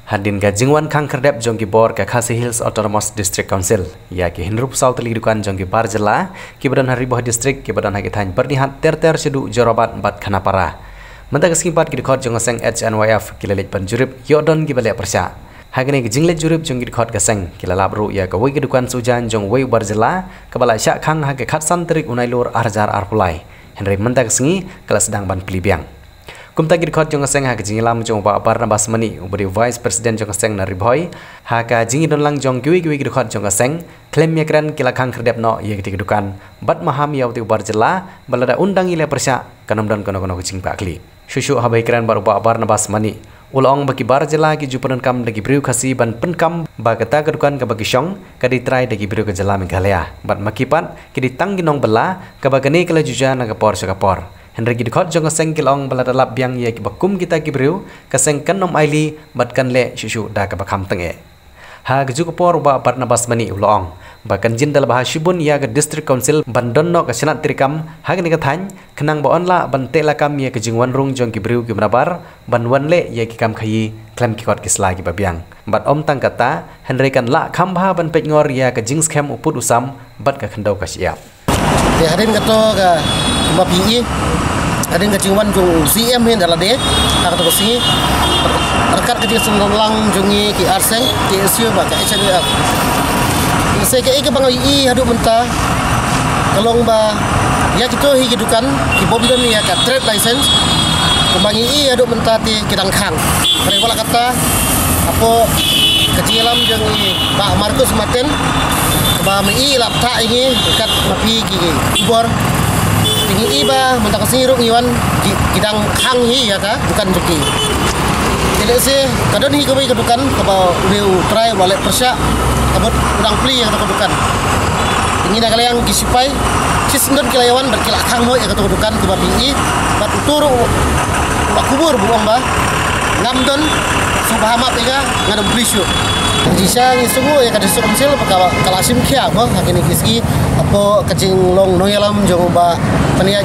Hadin ka jingwan khang kerdep jongki bor ka Khasi Hills Autonomous District Council ya ki hinrup saw teli dukan jongki bar jela ki badan hari boh district ki badan hagi thain pernihat ter sedu jorobat bat khanapara menta keskipat ki dikhot jongaseng HNYF ki lelik panjurip yodon ki balik persya hagini ki jinglet jurip jongki dikhot kaseng ki lalabru ya ka wei ki dukan sujan jong wei bar jela ka bala syak khang hagi khatsan terik unailur arjar arpulai henry menta kesengi kala sedang ban pelibiang Kumta girkhot jongaseng ha jingilam jong ba Barnabas Mani ubri Vice President jongaseng na riboy ha ka jingidon lang jong kiwi girkhot jongaseng klaim yakran kilakang kerdep no ye giti dukan bat maham yauti barjela balada undang ile persya kanamdan kono kucing pakli shushu ha baikran baru ba Barnabas Mani ulong bagi barjela ki jupanan kam lagi briu khasi ban penkam ba kata kedukan ka bagi syong ka ditrai dagi briu ke jela Meghalaya bat makipat ki ditangginong bela ka bagani kala jujan ka por sakapor Henry dikhot jong seng kilong balada lap biang ye ki bakum kita ki briu kaseng kanom aili batkan le shushu da ka bakham tenge ha gju por ba Barnabas Mani ulong bakan jin dal bah shibun ya ga district council bandon no ka senat trikam ha ni ka than khnang ba onla ban te la kam ye ka jingwan rung jong ki briu ki manabar ban wan le ye ki kam khayi klam ki kot ki sla ki babiang bat om tang kata Henry kan la kham bha ban pet ngor ya ka jing scam uput usam bat ka khandau ka siap ya harin kato ka mapi Adin ka jingwan jong CM hin dala de ka to si rekat ke senlang jongi ki arseng ki SU ba ka HNF se ke ke bangai I hadu menta kalong ba ya kito hi gidukan ki bobidon ya ka trade license kumbangi I hadu menta ti kidang khang kare wala kata apo kejilam jongi ba Markus Martin ba mi lapta ini dekat mapi ki bor tinggi iba mentak siruk iwan kidang khang hi ya ka bukan joki jadi se kadon hi koi kedukan kaba reu try walek persya kabut udang pli yang kedukan tinggi dah kalayang kisipai cisndon kilayawan berkilak khang ho ya kedukan kaba pi bat uturu bakubur buang ba ngamdon subahama pega ngadam blishu jisa ni sungu ya kadis komsil pakawa kalasim khia ba hakini kiski apo kacing long noyalam jong ba pania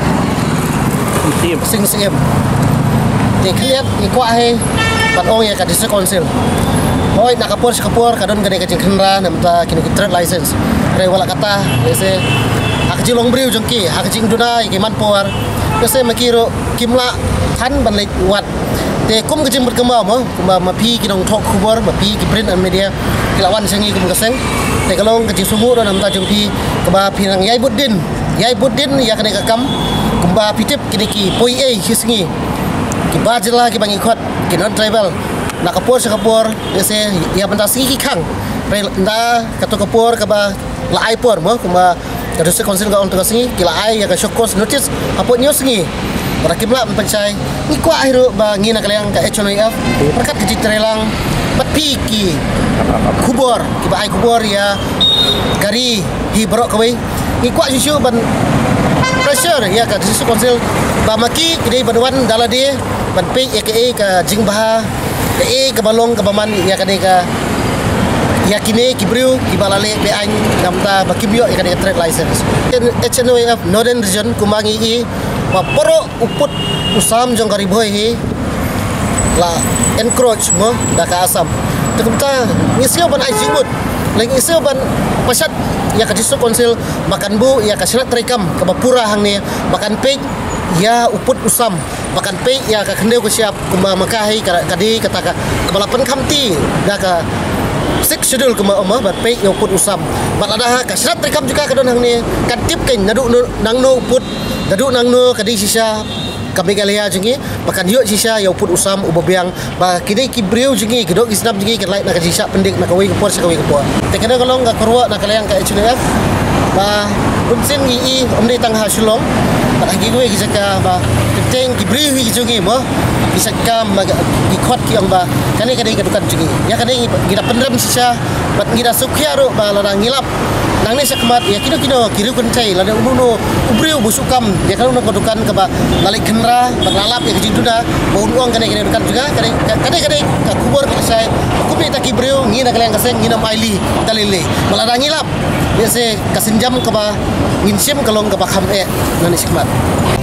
sing sing te kliat ni kwa he patong ya kadis komsil hoy nakapor kadon gane kacing khenra namta kini trade license re wala kata ese akjing long briu jongki akjing duna ikiman por ese makiro kimla than banlek wat te kum kecing berkembang mo mapi kinong tok kubor mapi ki print and media kilawan sengi kum kaseng te kalong kecing sumur dan namta jumpi keba pinang yai buddin ya kene kakam kumba pitip kini ki poi a hisngi ki bajela ki bangi khot ki non tribal nakapor sakapor ese ya bentasi ki khang nda kato kapor keba lai por mo kumba kadus konsil ga untuk singi ki lai ya ka shokos notice apo news ngi Rakimla pencai ni kwa hiru ba ngina kalayang ka HNYF perkat ke citrelang pati ki kubor ki ba ai kubor ya kari hi brok kawai ni kwa susu ban pressure ya ka susu konsil ba maki kidai banwan dalade ban pe aka ka jingbaha ka balong ka baman ya ka ya kini kibriu kibalale be an namta bakibio ya ka trade license HNYF Northern Region kumangi I poro uput usam jong kari boy hi la encroach mo da ka asam tekumta ngisio ban ai jingmut lagi ngisio ban pasat ya ka disu konsil makan bu ya ka senat rekam ka bapura hang ni makan pe ya uput usam makan pe ya ka kendeu ko siap kuma makahi kadi kata ka balapan kamti da ka sik schedule kuma oma bat pe ya uput usam bat ada ka senat rekam juga ka don hang ni kan tip ken nadu nang no uput dadu nang no kadi sisa kami Meghalaya jengi makan yuk sisa ya uput usam ubabiang ba kini kibriu jengi kedok isnap jengi kan like nak sisa pendik nak kawai kepor sakawi kepor tekena kalong ka kurwa nak kalayang ka HNF ba rumsin gi omni tang ha sulong ba gi gue gi saka ba teng kibriu gi jengi mo gi saka gi khot ki ang ba kani kedukan jengi ya kani gi da pendram sisa bat gi da sukhya ro ba la ngilap nang ni sakmat ya kino kiru kencai la ununo ubriu busukam ya kalau nak kedukan ke ba lalik kenra berlalap ya kejitu dah bau uang kene dekat juga kene ka kubur ka sai kubi ta kibriu ngi nak yang kaseng ngi nam aili dalile malada ngilap ya se kasinjam ke ba nginsim kalong ke ba kham nani sakmat